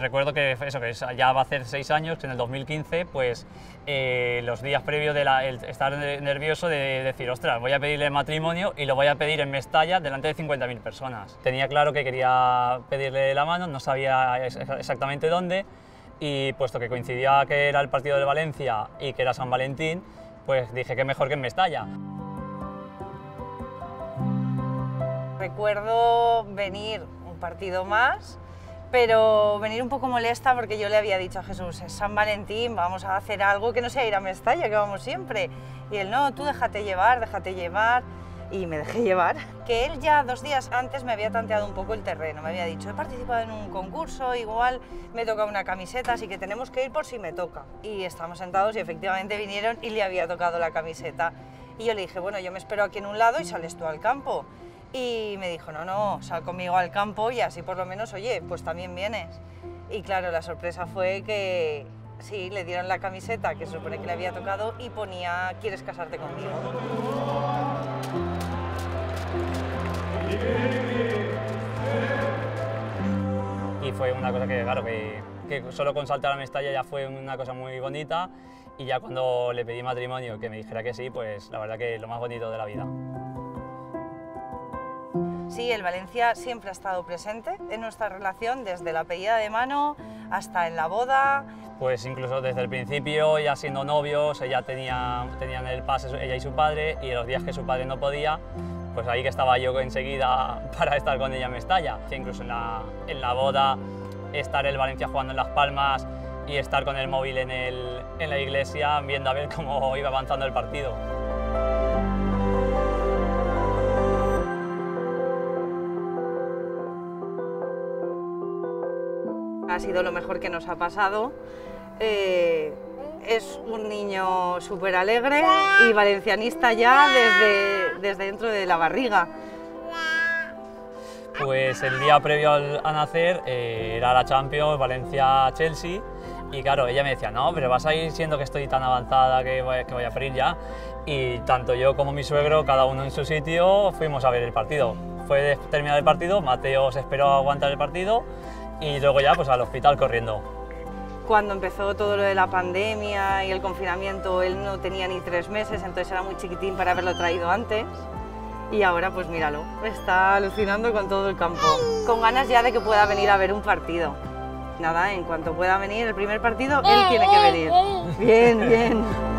recuerdo que eso, que ya va a hacer 6 años, que en el 2015, pues los días previos de estar nervioso de decir, ostras, voy a pedirle matrimonio y lo voy a pedir en Mestalla delante de 50.000 personas. Tenía claro que quería pedirle la mano, no sabía exactamente dónde, y puesto que coincidía que era el partido de Valencia y que era San Valentín, pues dije que mejor que en Mestalla. Recuerdo venir un partido más, pero venir un poco molesta porque yo le había dicho a Jesús, es San Valentín, vamos a hacer algo que no sea ir a Mestalla, que vamos siempre. Y él, no, tú déjate llevar, y me dejé llevar. Que él ya 2 días antes me había tanteado un poco el terreno, me había dicho, he participado en un concurso, igual me toca una camiseta, así que tenemos que ir por si me toca. Y estamos sentados y efectivamente vinieron y le había tocado la camiseta. Y yo le dije, bueno, yo me espero aquí en un lado y sales tú al campo. Y me dijo, no, no, sal conmigo al campo y así por lo menos, oye, pues también vienes. Y claro, la sorpresa fue que sí, le dieron la camiseta que se supone que le había tocado y ponía, ¿quieres casarte conmigo? Y fue una cosa que, claro, que solo con saltar a Mestalla ya fue una cosa muy bonita, y ya cuando le pedí matrimonio que me dijera que sí, pues la verdad que lo más bonito de la vida. Sí, el Valencia siempre ha estado presente en nuestra relación, desde la pedida de mano hasta en la boda. Pues incluso desde el principio, ya siendo novios, tenían el pase, ella y su padre, y los días que su padre no podía, pues ahí que estaba yo enseguida para estar con ella en Mestalla. Incluso en la boda, estar el Valencia jugando en Las Palmas y estar con el móvil en la iglesia viendo a ver cómo iba avanzando el partido. Ha sido lo mejor que nos ha pasado. Es un niño súper alegre y valencianista ya desde dentro de la barriga. Pues el día previo a nacer era la Champions, Valencia-Chelsea, y claro, ella me decía, no, pero vas a ir siendo que estoy tan avanzada que voy a parir ya. Y tanto yo como mi suegro, cada uno en su sitio, fuimos a ver el partido. Fue de terminar el partido, Mateo se esperó a aguantar el partido, y luego ya pues al hospital corriendo. Cuando empezó todo lo de la pandemia y el confinamiento, él no tenía ni 3 meses, entonces era muy chiquitín para haberlo traído antes. Y ahora pues míralo, está alucinando con todo el campo. Con ganas ya de que pueda venir a ver un partido. Nada, en cuanto pueda venir el primer partido, él tiene que venir. Bien, bien.